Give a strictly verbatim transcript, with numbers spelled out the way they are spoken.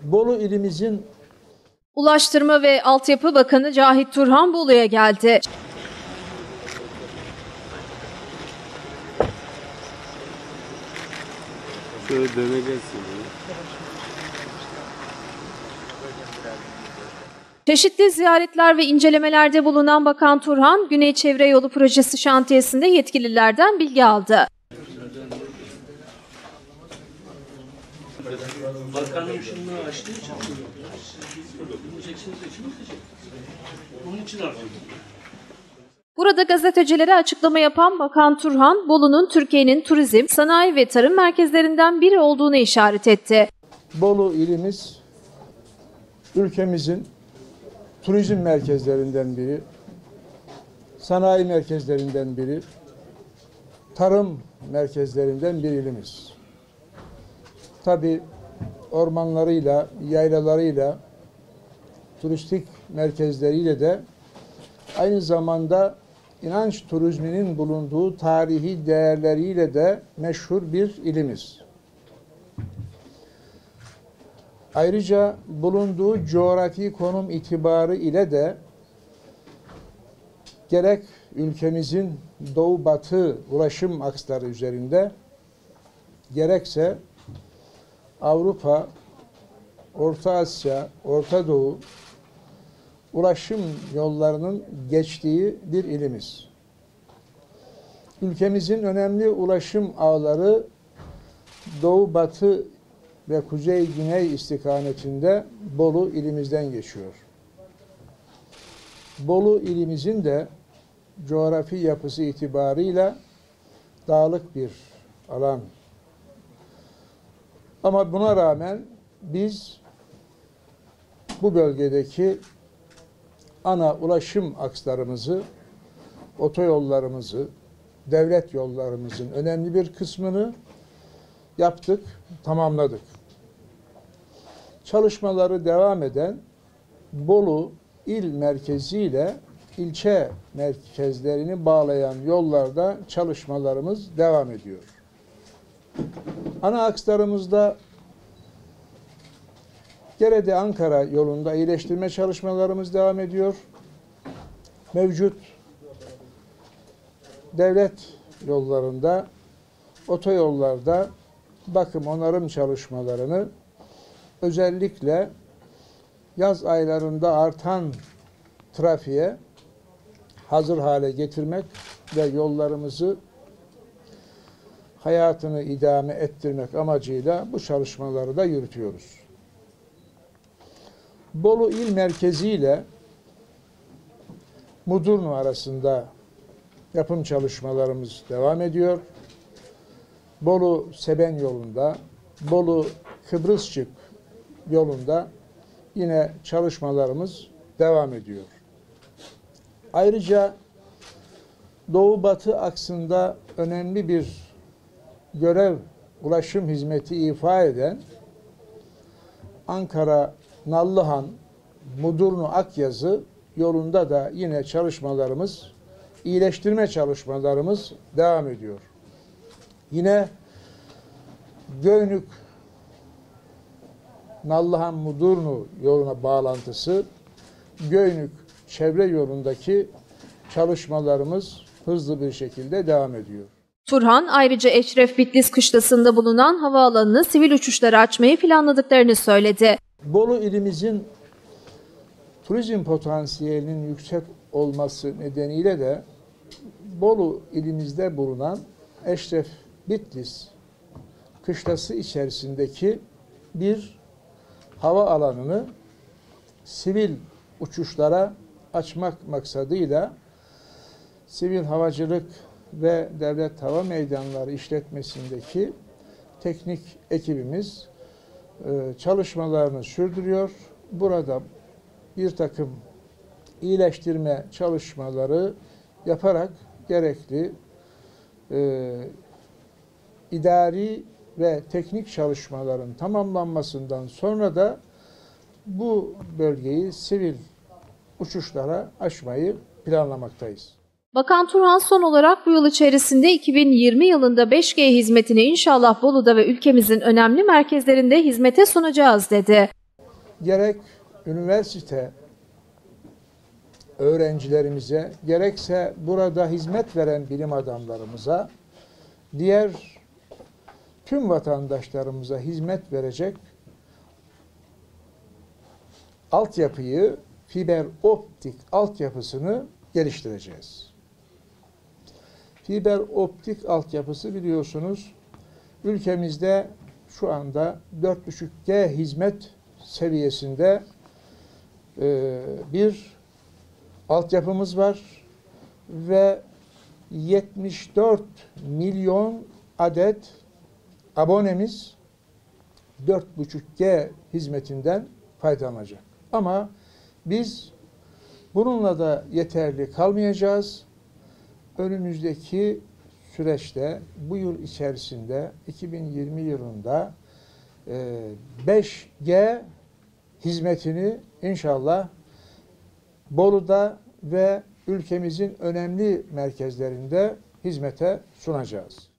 Bolu ilimizin Ulaştırma ve Altyapı Bakanı Cahit Turhan Bolu'ya geldi. Şöyle döneceğiz. Çeşitli ziyaretler ve incelemelerde bulunan Bakan Turhan, Güney Çevre Yolu Projesi şantiyesinde yetkililerden bilgi aldı. Bakanım şimdi açtığı için bunun için arıyorum. Burada gazetecilere açıklama yapan Bakan Turhan, Bolu'nun Türkiye'nin turizm, sanayi ve tarım merkezlerinden biri olduğunu işaret etti. Bolu ilimiz ülkemizin turizm merkezlerinden biri, sanayi merkezlerinden biri, tarım merkezlerinden bir ilimiz. Tabii ormanlarıyla, yaylalarıyla, turistik merkezleriyle de aynı zamanda inanç turizminin bulunduğu tarihi değerleriyle de meşhur bir ilimiz. Ayrıca bulunduğu coğrafi konum itibarı ile de gerek ülkemizin doğu-batı ulaşım aksları üzerinde gerekse Avrupa, Orta Asya, Orta Doğu ulaşım yollarının geçtiği bir ilimiz. Ülkemizin önemli ulaşım ağları doğu-batı ve kuzey-güney istikametinde Bolu ilimizden geçiyor. Bolu ilimizin de coğrafi yapısı itibarıyla dağlık bir alan. Ama buna rağmen biz bu bölgedeki ana ulaşım akslarımızı, otoyollarımızı, devlet yollarımızın önemli bir kısmını yaptık, tamamladık. Çalışmaları devam eden Bolu il merkeziyle ilçe merkezlerini bağlayan yollarda çalışmalarımız devam ediyor. Ana akslarımızda Gerede Ankara yolunda iyileştirme çalışmalarımız devam ediyor. Mevcut devlet yollarında, otoyollarda bakım onarım çalışmalarını özellikle yaz aylarında artan trafiğe hazır hale getirmek ve yollarımızı hayatını idame ettirmek amacıyla bu çalışmaları da yürütüyoruz. Bolu il merkezi ile Mudurnu arasında yapım çalışmalarımız devam ediyor. Bolu Seben yolunda, Bolu Kıbrısçık yolunda yine çalışmalarımız devam ediyor. Ayrıca Doğu-Batı aksında önemli bir görev, ulaşım hizmeti ifa eden Ankara-Nallıhan, Mudurnu-Akyazı yolunda da yine çalışmalarımız, iyileştirme çalışmalarımız devam ediyor. Yine Göynük Nallıhan-Mudurnu yoluna bağlantısı, Göynük çevre yolundaki çalışmalarımız hızlı bir şekilde devam ediyor. Turhan ayrıca Eşref Bitlis kışlasında bulunan havaalanını sivil uçuşlara açmayı planladıklarını söyledi. Bolu ilimizin turizm potansiyelinin yüksek olması nedeniyle de Bolu ilimizde bulunan Eşref Bitlis kışlası içerisindeki bir hava alanını sivil uçuşlara açmak maksadıyla Sivil Havacılık ve Devlet Hava Meydanları işletmesindeki teknik ekibimiz çalışmalarını sürdürüyor. Burada bir takım iyileştirme çalışmaları yaparak gerekli e, idari ve teknik çalışmaların tamamlanmasından sonra da bu bölgeyi sivil uçuşlara açmayı planlamaktayız. Bakan Turhan son olarak bu yıl içerisinde iki bin yirmi yılında beş G hizmetini inşallah Bolu'da ve ülkemizin önemli merkezlerinde hizmete sunacağız dedi. gerek üniversite öğrencilerimize, gerekse burada hizmet veren bilim adamlarımıza, diğer tüm vatandaşlarımıza hizmet verecek altyapıyı, fiber optik altyapısını geliştireceğiz. Fiber optik altyapısı biliyorsunuz ülkemizde şu anda dört buçuk G hizmet seviyesinde e, bir altyapımız var ve yetmiş dört milyon adet abonemiz dört buçuk G hizmetinden faydalanacak. Ama biz bununla da yeterli kalmayacağız. Önümüzdeki süreçte bu yıl içerisinde iki bin yirmi yılında beş G hizmetini inşallah Bolu'da ve ülkemizin önemli merkezlerinde hizmete sunacağız.